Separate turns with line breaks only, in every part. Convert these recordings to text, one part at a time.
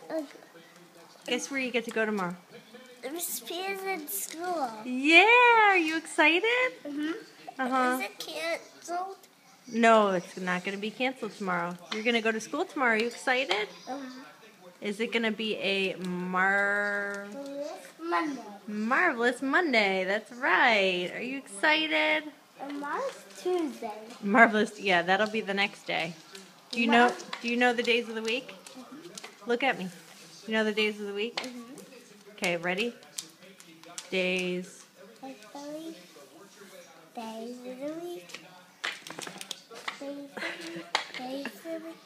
Guess where you get to go tomorrow?
Miss P's in school.
Yeah, are you excited?
Is it canceled?
No, it's not going to be canceled tomorrow. You're going to go to school tomorrow. Are you excited? Is it going to be a marvelous Monday? That's right. Are you excited?
Marvelous Tuesday.
Marvelous. Yeah, that'll be the next day. Do you know the days of the week? Look at me. You know the days of the week? Okay, ready? Days.
Days of the week. Days of the week.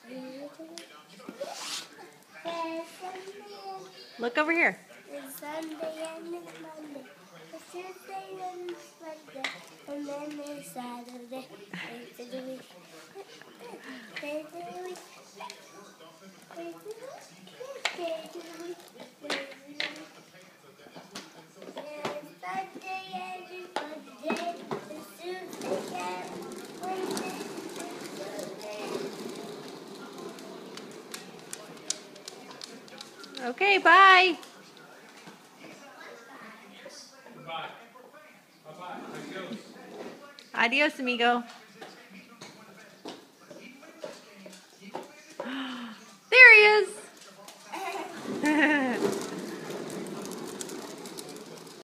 Look over here.
It's Sunday and it's Monday. It's Tuesday and it's Wednesday. And then it's Saturday. Days of the week. Days of the week. Days of the week. Days of the week. It's Sunday and it's Monday. It's Tuesday and Wednesday.
Okay, bye. Adios, amigo.